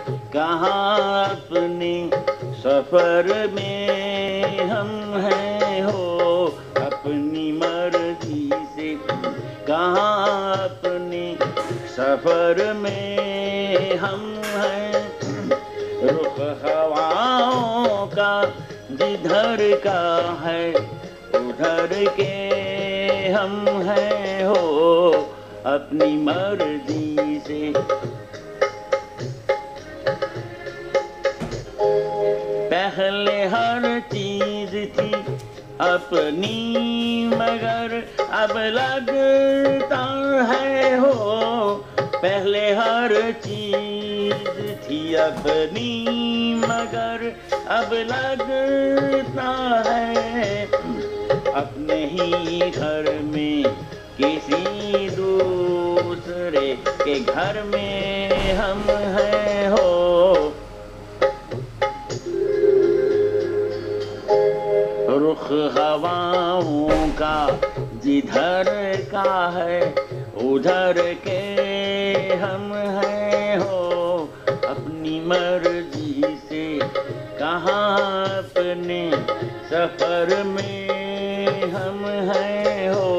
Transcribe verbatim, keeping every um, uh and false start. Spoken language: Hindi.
कहाँ अपने सफर में हम हैं हो, अपनी मर्जी से कहाँ अपने सफर में हम हैं। रुख हवाओं का जिधर का है उधर के हम हैं हो, अपनी मर्जी से। पहले हर चीज थी अपनी मगर अब लगता है हो, पहले हर चीज थी अपनी मगर अब लगता है अपने ही घर में किसी दूसरे के घर में हम हैं हो। रुख हवाओं का जिधर का है उधर के हम हैं हो, अपनी मर्जी से कहाँ अपने सफर में हम हैं हो।